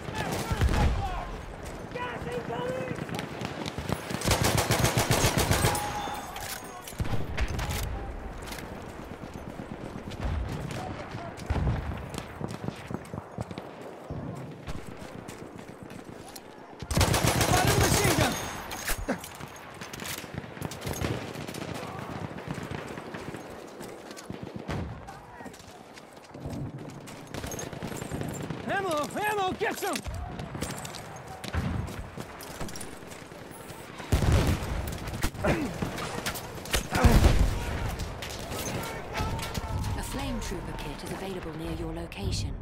Ammo! Get some! A flame trooper kit is available near your location.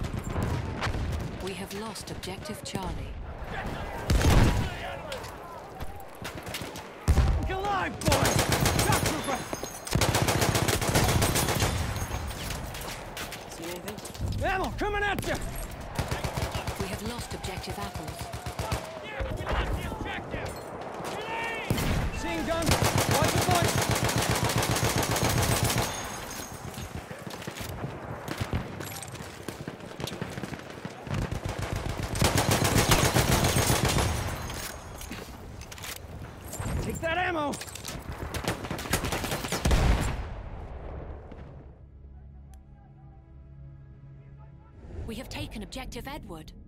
We have lost objective Charlie. Look alive, boys! Shock trooper! See anything? Ammo coming at you! We have lost objective apples. We lost the objective! Machine gun! Watch the boys! Take that ammo! We have taken objective Edward.